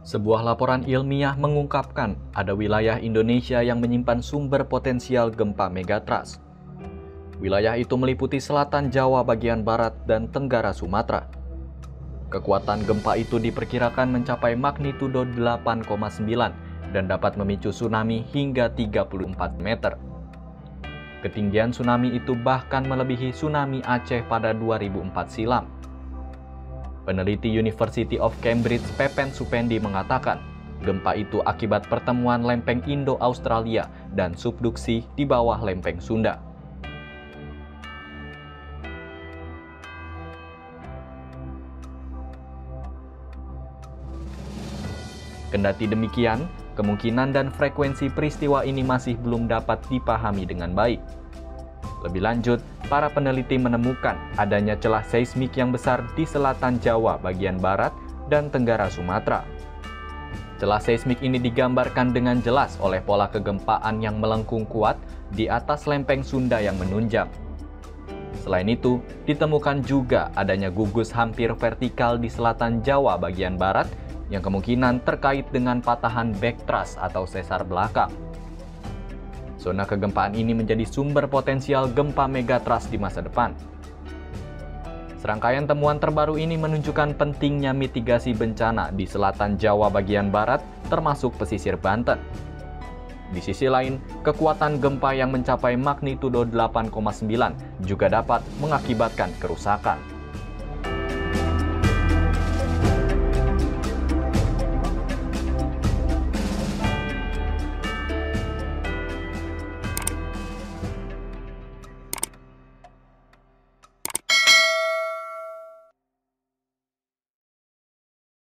Sebuah laporan ilmiah mengungkapkan ada wilayah Indonesia yang menyimpan sumber potensial gempa megatrust. Wilayah itu meliputi selatan Jawa bagian barat dan tenggara Sumatera. Kekuatan gempa itu diperkirakan mencapai magnitudo 8,9 dan dapat memicu tsunami hingga 34 meter. Ketinggian tsunami itu bahkan melebihi tsunami Aceh pada 2004 silam. Peneliti University of Cambridge Pepen Supendi mengatakan, gempa itu akibat pertemuan lempeng Indo-Australia dan subduksi di bawah lempeng Sunda. Kendati demikian, kemungkinan dan frekuensi peristiwa ini masih belum dapat dipahami dengan baik. Lebih lanjut, para peneliti menemukan adanya celah seismik yang besar di selatan Jawa bagian barat dan tenggara Sumatera. Celah seismik ini digambarkan dengan jelas oleh pola kegempaan yang melengkung kuat di atas lempeng Sunda yang menunjang. Selain itu, ditemukan juga adanya gugus hampir vertikal di selatan Jawa bagian barat yang kemungkinan terkait dengan patahan backthrust atau sesar belakang. Zona kegempaan ini menjadi sumber potensial gempa megatrust di masa depan. Serangkaian temuan terbaru ini menunjukkan pentingnya mitigasi bencana di selatan Jawa bagian barat, termasuk pesisir Banten. Di sisi lain, kekuatan gempa yang mencapai magnitudo 8,9 juga dapat mengakibatkan kerusakan.